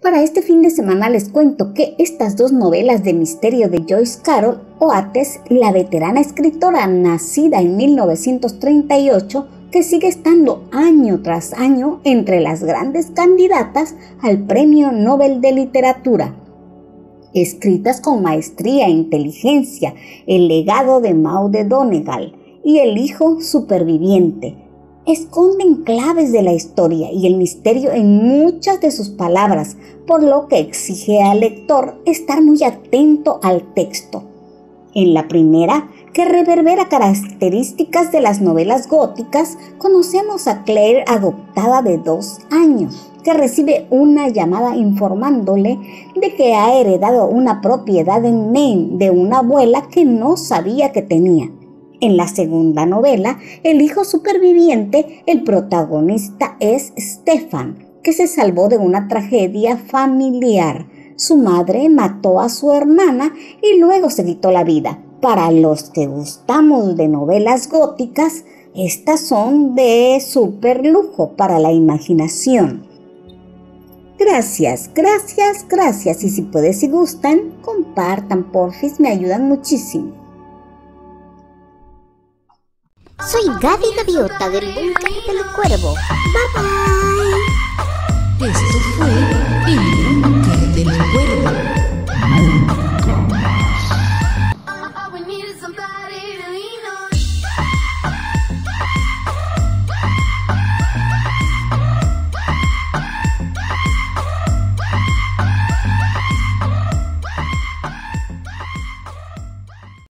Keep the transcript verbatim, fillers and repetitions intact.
Para este fin de semana les cuento que estas dos novelas de misterio de Joyce Carol Oates, la veterana escritora nacida en mil novecientos treinta y ocho, que sigue estando año tras año entre las grandes candidatas al Premio Nobel de Literatura. Escritas con maestría e inteligencia, El legado de Maud de Donegal y El hijo superviviente esconden claves de la historia y el misterio en muchas de sus palabras, por lo que exige al lector estar muy atento al texto. En la primera, que reverbera características de las novelas góticas, conocemos a Claire, adoptada de dos años, que recibe una llamada informándole de que ha heredado una propiedad en Maine de una abuela que no sabía que tenía. En la segunda novela, El hijo superviviente, el protagonista es Stefan, que se salvó de una tragedia familiar. Su madre mató a su hermana y luego se quitó la vida. Para los que gustamos de novelas góticas, estas son de súper lujo para la imaginación. Gracias, gracias, gracias. Y si pueden, si gustan, compartan, porfis, me ayudan muchísimo. Soy Gaby Gaviota del Búnker del Cuervo. Bye bye. Esto fue El Búnker del Cuervo.